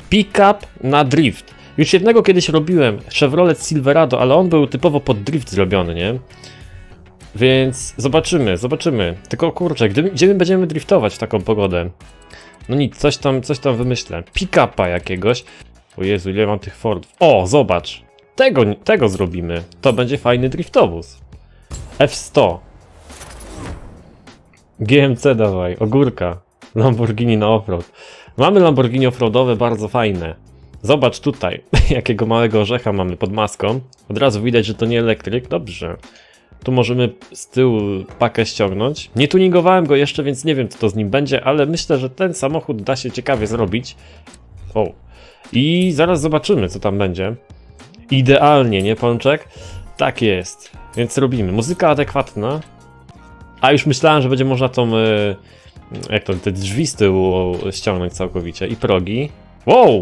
Pick-up na drift. Już jednego kiedyś robiłem, Chevrolet Silverado, ale on był typowo pod drift zrobiony, nie? Więc zobaczymy. Tylko kurczę, gdzie my będziemy driftować w taką pogodę? No nic, coś tam wymyślę. Pick-upa jakiegoś. O Jezu, ile mam tych Fordów. O, zobacz. Tego zrobimy. To będzie fajny driftowóz. F100. GMC dawaj, ogórka. Lamborghini na offroad. Mamy Lamborghini offroadowe, bardzo fajne. Zobacz tutaj, jakiego małego orzecha mamy pod maską. Od razu widać, że to nie elektryk. Dobrze. Tu możemy z tyłu pakę ściągnąć. Nie tuningowałem go jeszcze, więc nie wiem, co to z nim będzie, ale myślę, że ten samochód da się ciekawie zrobić. O. I zaraz zobaczymy, co tam będzie. Idealnie, nie, Pączek? Tak jest. Więc robimy. Muzyka adekwatna. A już myślałem, że będzie można tą... jak to, te drzwi z tyłu ściągnąć całkowicie. I progi. Wow!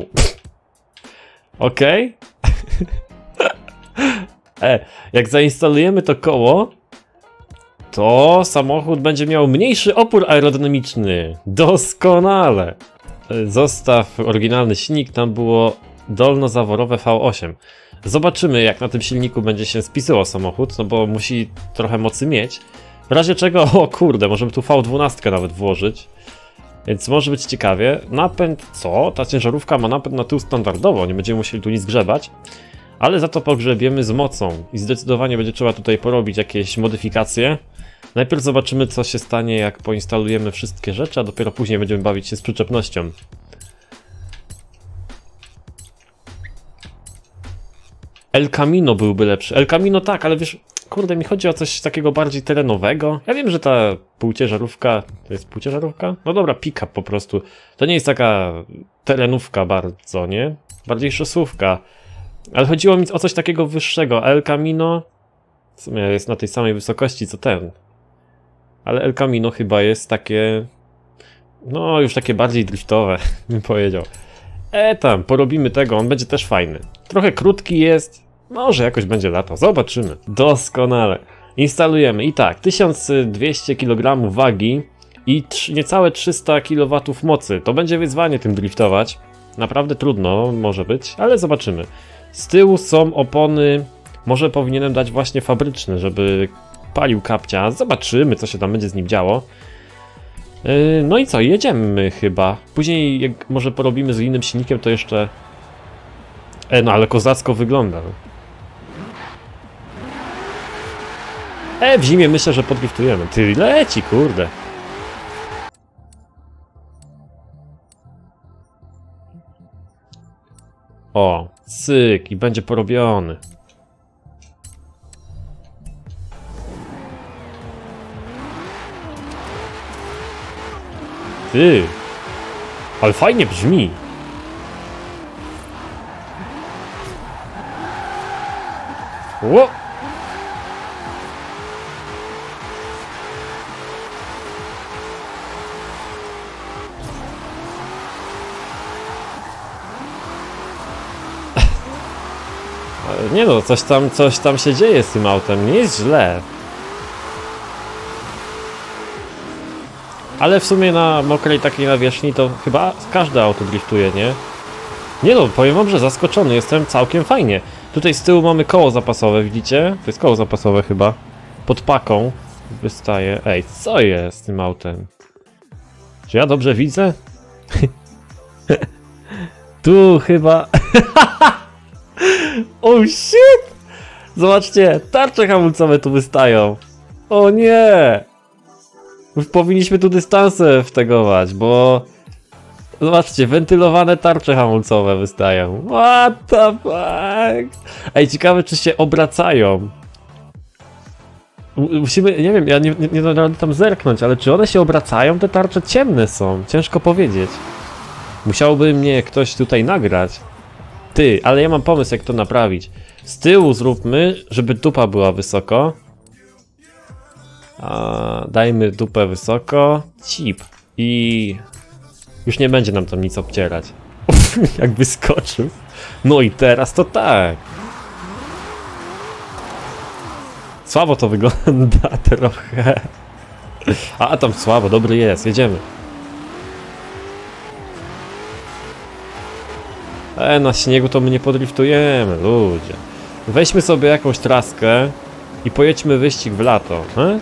Okej. Jak zainstalujemy to koło, to samochód będzie miał mniejszy opór aerodynamiczny. Doskonale. Zostaw oryginalny silnik, tam było dolnozaworowe V8. Zobaczymy, jak na tym silniku będzie się spisywał samochód, no bo musi trochę mocy mieć. W razie czego, o kurde, możemy tu V12 nawet włożyć. Więc może być ciekawie. Napęd, co? Ta ciężarówka ma napęd na tył standardowo, nie będziemy musieli tu nic grzebać. Ale za to pogrzebiemy z mocą i zdecydowanie będzie trzeba tutaj porobić jakieś modyfikacje. Najpierw zobaczymy, co się stanie, jak poinstalujemy wszystkie rzeczy, a dopiero później będziemy bawić się z przyczepnością. El Camino byłby lepszy. El Camino tak, ale wiesz, kurde, mi chodzi o coś takiego bardziej terenowego. Ja wiem, że ta półciężarówka, to jest półciężarówka? No dobra, pick-up po prostu. To nie jest taka terenówka bardzo, nie? Bardziej szosówka. Ale chodziło mi o coś takiego wyższego. El Camino w sumie jest na tej samej wysokości co ten. Ale El Camino chyba jest takie... no już takie bardziej driftowe, bym powiedział. Tam, porobimy tego, on będzie też fajny. Trochę krótki jest, może jakoś będzie latał, zobaczymy. Doskonale. Instalujemy i tak, 1200 kg wagi i niecałe 300 kW mocy. To będzie wyzwanie tym driftować. Naprawdę trudno może być, ale zobaczymy. Z tyłu są opony, może powinienem dać właśnie fabryczne, żeby palił kapcia. Zobaczymy, co się tam będzie z nim działo. No i co, jedziemy chyba. Później jak może porobimy z innym silnikiem, to jeszcze... no ale kozacko wygląda. W zimie myślę, że podriftujemy. Ty, leci, kurde. O, cyk i będzie porobiony. Ty, ale fajnie brzmi. Ło! Nie no, coś tam się dzieje z tym autem, nie jest źle. Ale w sumie na mokrej takiej nawierzchni to chyba każde auto driftuje, nie? Nie no, powiem wam, że zaskoczony jestem całkiem fajnie. Tutaj z tyłu mamy koło zapasowe, widzicie? To jest koło zapasowe chyba. Pod paką wystaje. Ej, co jest z tym autem? Czy ja dobrze widzę? Tu chyba... Oh shit! Zobaczcie, tarcze hamulcowe tu wystają. O nie! Już powinniśmy tu dystanse wtegować, bo... zobaczcie, wentylowane tarcze hamulcowe wystają. What the fuck? Ej, ciekawe, czy się obracają. Musimy, nie wiem, ja nie da rady tam zerknąć, ale czy one się obracają? Te tarcze ciemne są, ciężko powiedzieć. Musiałby mnie ktoś tutaj nagrać. Ty, ale ja mam pomysł, jak to naprawić. Z tyłu zróbmy, żeby dupa była wysoko. Dajmy dupę wysoko. Cip. I... już nie będzie nam tam nic obcierać. Jak wyskoczył. No i teraz to tak. Słabo to wygląda trochę. A tam słabo, dobry jest, jedziemy. Na śniegu to my nie podriftujemy, ludzie. Weźmy sobie jakąś traskę i pojedźmy wyścig w lato, he?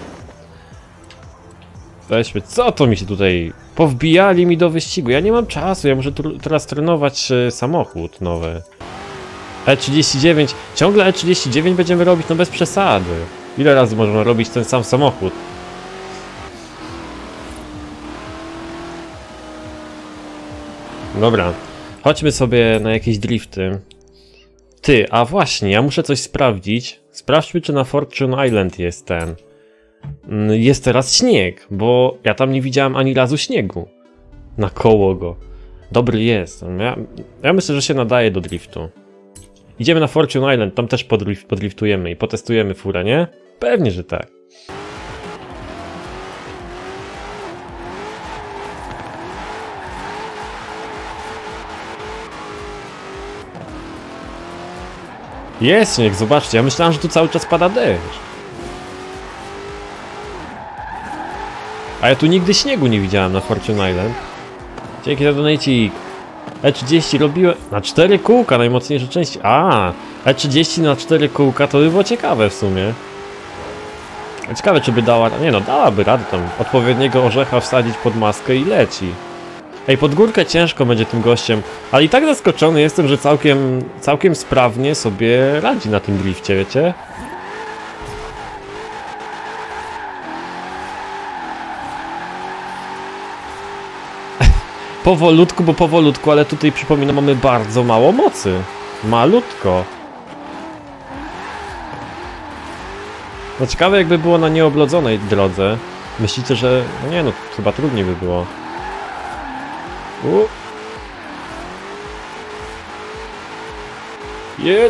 Weźmy, co to mi się tutaj... Powbijali mi do wyścigu, ja nie mam czasu, ja muszę teraz trenować samochód nowy. E39, ciągle E39 będziemy robić, no bez przesady. Ile razy można robić ten sam samochód? Dobra, chodźmy sobie na jakieś drifty. Ty, a właśnie, ja muszę coś sprawdzić. Sprawdźmy, czy na Fortune Island jest ten... Jest teraz śnieg, bo ja tam nie widziałem ani razu śniegu. Nakoło go. Dobry jest. Ja myślę, że się nadaje do driftu. Idziemy na Fortune Island, tam też podriftujemy i potestujemy furę, nie? Pewnie, że tak. Jest śnieg, zobaczcie, ja myślałem, że tu cały czas pada deszcz. A ja tu nigdy śniegu nie widziałem na Fortune Island. Dzięki za donajcik. E30 robiłem... Na 4 kółka najmocniejsze części. A, E30 na 4 kółka to by było ciekawe w sumie. Ciekawe, czy by dała... Nie no, dałaby radę tam odpowiedniego orzecha wsadzić pod maskę i leci. Ej, pod górkę ciężko będzie tym gościem. Ale i tak zaskoczony jestem, że całkiem sprawnie sobie radzi na tym drifcie, wiecie? Powolutku, bo powolutku, ale tutaj przypominam, mamy bardzo mało mocy. Malutko. No ciekawe, jakby było na nieoblodzonej drodze. Myślicie, że... No nie no, chyba trudniej by było. Jedź!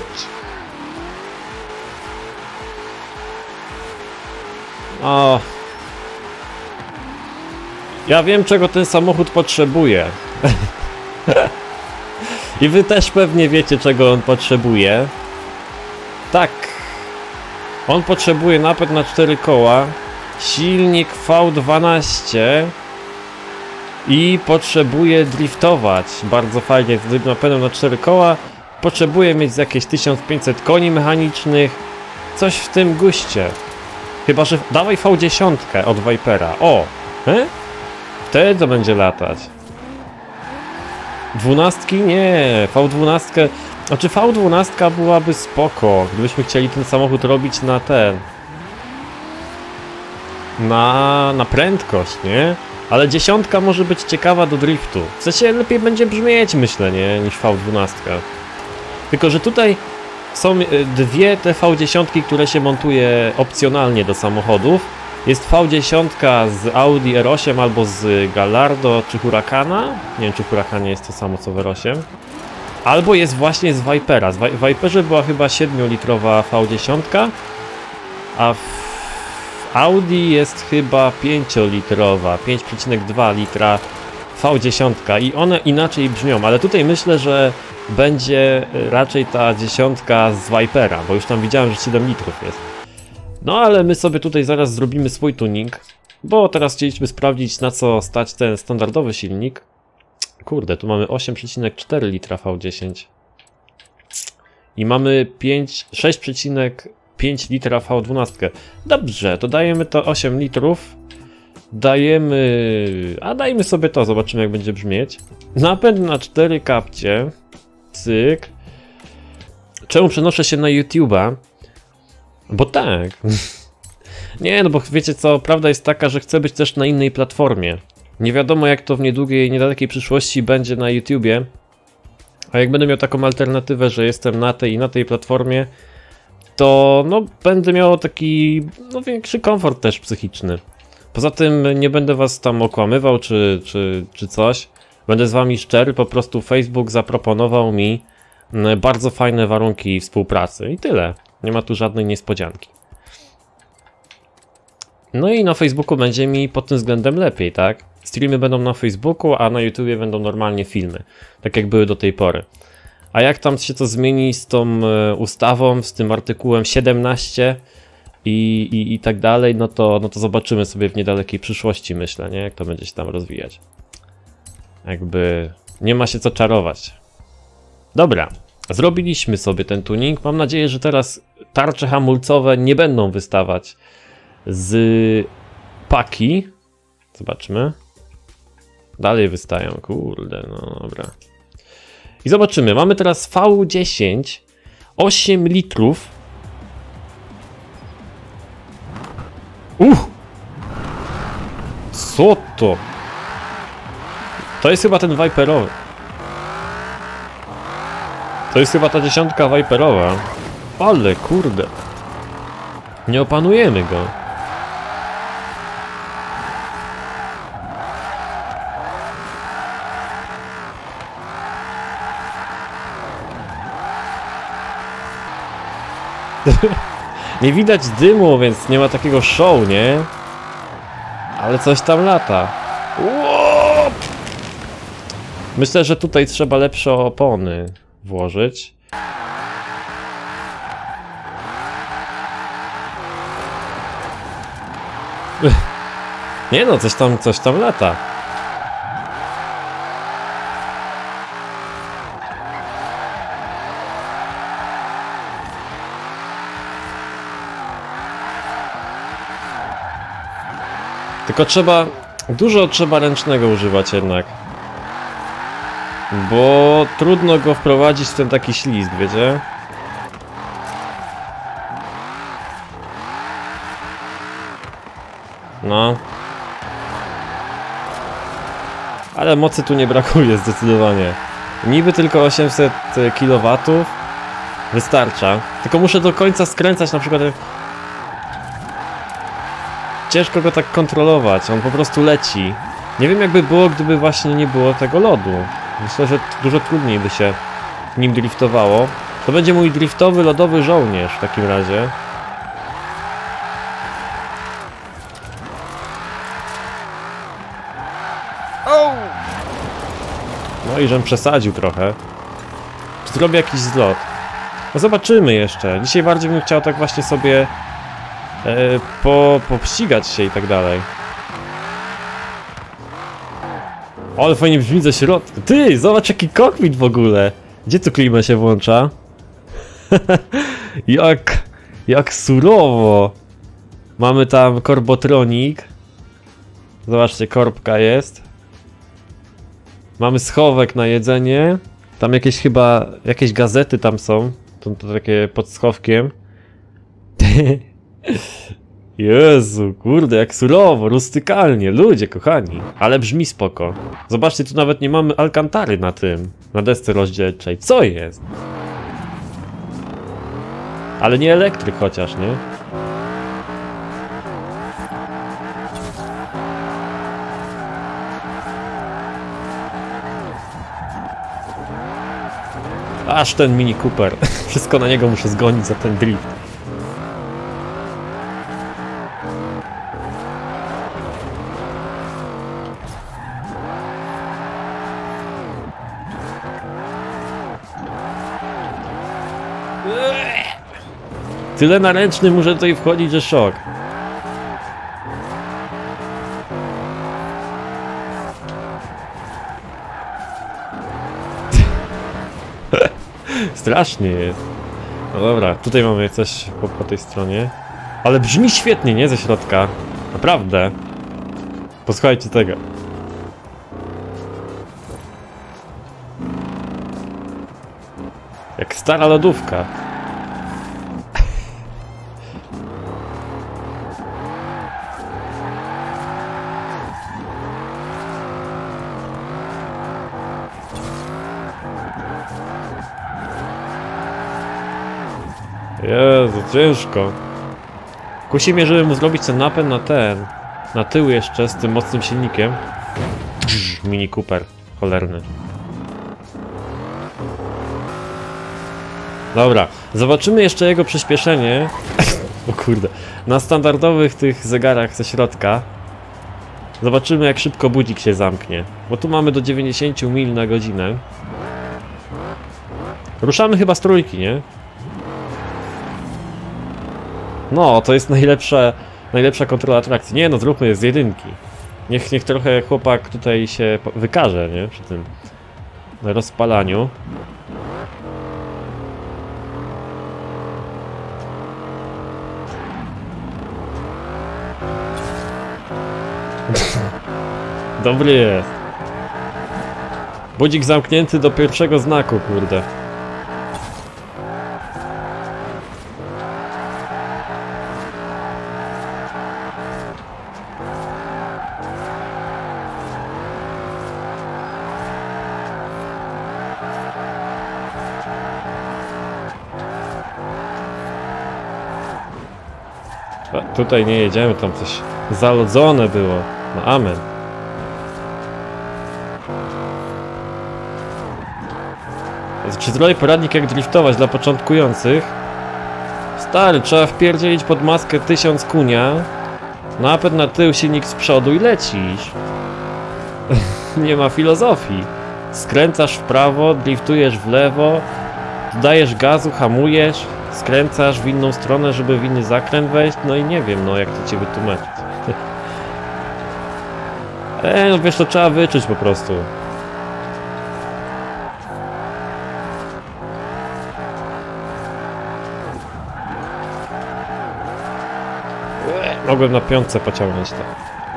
O. Ja wiem, czego ten samochód potrzebuje. I wy też pewnie wiecie, czego on potrzebuje. Tak. On potrzebuje napęd na 4 koła, silnik V12 i potrzebuje driftować. Bardzo fajnie, z napędem na 4 koła. Potrzebuje mieć jakieś 1500 koni mechanicznych. Coś w tym guście. Chyba, że... Dawaj V10 od Vipera. O! Wtedy to będzie latać. 12? Nie, V12... Znaczy V12 byłaby spoko, gdybyśmy chcieli ten samochód robić na ten... Na prędkość, nie? Ale 10 może być ciekawa do driftu. W sensie lepiej będzie brzmieć, myślę, nie? Niż V12. Tylko, że tutaj są dwie te V10, które się montuje opcjonalnie do samochodów. Jest V10 z Audi R8 albo z Gallardo czy Huracana. Nie wiem, czy w Huracanie jest to samo co w R8. Albo jest właśnie z Vipera. W Viperze była chyba 7-litrowa V10, a w Audi jest chyba 5-litrowa, 5,2 litra V10 i one inaczej brzmią, ale tutaj myślę, że będzie raczej ta 10 z Vipera, bo już tam widziałem, że 7 litrów jest. No ale my sobie tutaj zaraz zrobimy swój tuning, bo teraz chcieliśmy sprawdzić, na co stać ten standardowy silnik. Kurde, tu mamy 8,4 litra V10 i mamy 6,5 litra V12. Dobrze, to dajemy to 8 litrów. Dajmy sobie to, zobaczymy jak będzie brzmieć. Napęd na 4 kapcie. Cyk. Czemu przenoszę się na YouTube'a? Bo tak. Nie, no bo wiecie co, prawda jest taka, że chcę być też na innej platformie. Nie wiadomo jak to w niedługiej, niedalekiej przyszłości będzie na YouTubie. A jak będę miał taką alternatywę, że jestem na tej i na tej platformie, to no będę miał taki większy komfort też psychiczny. Poza tym nie będę was tam okłamywał czy coś. Będę z wami szczery, po prostu Facebook zaproponował mi bardzo fajne warunki współpracy i tyle. Nie ma tu żadnej niespodzianki. No i na Facebooku będzie mi pod tym względem lepiej, tak? Streamy będą na Facebooku, a na YouTubie będą normalnie filmy. Tak jak były do tej pory. A jak tam się to zmieni z tą ustawą, z tym artykułem 17 i tak dalej, no to zobaczymy sobie w niedalekiej przyszłości, myślę, nie? Jak to będzie się tam rozwijać. Jakby nie ma się co czarować. Dobra, zrobiliśmy sobie ten tuning. Mam nadzieję, że teraz tarcze hamulcowe nie będą wystawać z paki. Zobaczmy. Dalej wystają, kurde, no dobra. I zobaczymy, mamy teraz V10, 8 litrów. Co to? To jest chyba ten Viperowy. To jest chyba ta 10 Viperowa. Ale kurde. Nie opanujemy go. Nie widać dymu, więc nie ma takiego show, nie? Ale coś tam lata. Ło! Myślę, że tutaj trzeba lepsze opony włożyć. Nie no, coś tam lata. Tylko dużo trzeba ręcznego używać jednak. Bo trudno go wprowadzić w ten taki ślizg, wiecie? No. Ale mocy tu nie brakuje zdecydowanie. Niby tylko 800 kW wystarcza. Tylko muszę do końca skręcać, na przykład. Ciężko go tak kontrolować, on po prostu leci. Nie wiem, jakby było, gdyby właśnie nie było tego lodu. Myślę, że dużo trudniej by się nim driftowało. To będzie mój driftowy, lodowy żołnierz w takim razie. No i żem przesadził trochę. Czy zrobię jakiś zlot? No zobaczymy jeszcze. Dzisiaj bardziej bym chciał tak właśnie sobie pościgać się i tak dalej. Ale fajnie brzmi ze środka. Ty, zobacz jaki kokpit w ogóle. Gdzie tu klimę się włącza? jak surowo. Mamy tam korbotronik. Zobaczcie, korbka jest. Mamy schowek na jedzenie. Tam jakieś gazety tam są. To takie pod schowkiem. Jezu, kurde, jak surowo, rustykalnie, ludzie kochani. Ale brzmi spoko. Zobaczcie, tu nawet nie mamy alkantary na desce rozdzielczej. Co jest? Ale nie elektryk chociaż, nie? Aż ten Mini Cooper. Wszystko na niego muszę zgonić za ten drift. Tyle na ręczny muszę tutaj wchodzić, że szok. Strasznie jest. No dobra, tutaj mamy coś po tej stronie. Ale brzmi świetnie, nie? Ze środka. Naprawdę. Posłuchajcie tego. Jak stara lodówka. Jezu, ciężko. Kusi mnie, żeby mu zrobić ten napęd na tył jeszcze z tym mocnym silnikiem. Mini Cooper, cholerny. Dobra, zobaczymy jeszcze jego przyspieszenie. O kurde, na standardowych tych zegarach ze środka. Zobaczymy, jak szybko budzik się zamknie. Bo tu mamy do 90 mil na godzinę. Ruszamy chyba z trójki, nie? No, to jest najlepsza kontrola trakcji. Nie no, zróbmy z jedynki. Niech trochę chłopak tutaj się wykaże, nie? Przy tym rozpalaniu. Dobry jest. Budzik zamknięty do pierwszego znaku, kurde. Tutaj nie jedziemy, tam coś zalodzone było. No amen. Czy zrobię poradnik jak driftować dla początkujących? Stary, trzeba wpierdzielić pod maskę 1000 kunia, napęd na tył, silnik z przodu i lecisz. Nie ma filozofii. Skręcasz w prawo, driftujesz w lewo, dodajesz gazu, hamujesz, skręcasz w inną stronę, żeby w inny zakręt wejść, no i nie wiem, no jak to ci wytłumaczyć. No wiesz, to trzeba wyczuć po prostu. Mogłem na piątce pociągnąć to.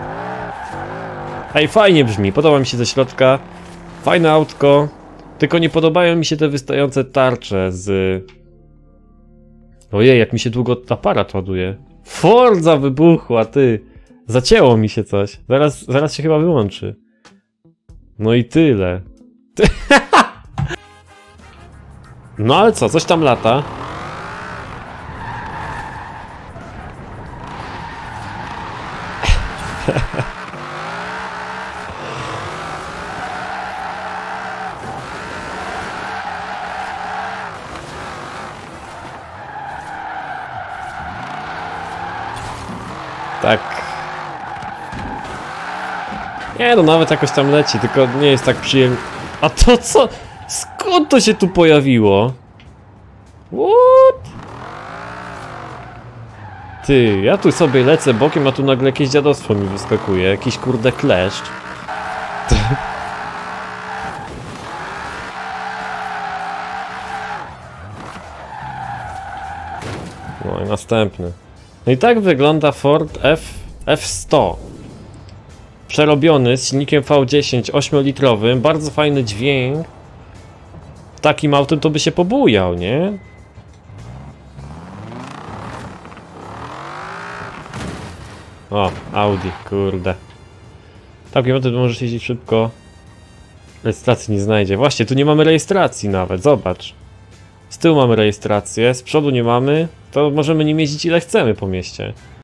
Ej, fajnie brzmi, podoba mi się ze środka. Fajne autko. Tylko nie podobają mi się te wystające tarcze z... Ojej, jak mi się długo aparat ładuje. Forza wybuchła, ty. Zacięło mi się coś. Zaraz się chyba wyłączy. No i tyle. No ale co, coś tam lata. Tak. Nie no, nawet jakoś tam leci, tylko nie jest tak przyjemnie. A to co? Skąd to się tu pojawiło? What? Ty, ja tu sobie lecę bokiem, a tu nagle jakieś dziadostwo mi wyskakuje. Jakiś kurde kleszcz. No i następny. No i tak wygląda Ford F100. Przerobiony z silnikiem V10 8-litrowym, bardzo fajny dźwięk. Takim autem to by się pobujał, nie? O, Audi, kurde. Takim autem możesz jeździć szybko. Rejestracji nie znajdzie. Właśnie, tu nie mamy rejestracji nawet, zobacz. Z tyłu mamy rejestrację, z przodu nie mamy. To możemy nim jeździć ile chcemy po mieście.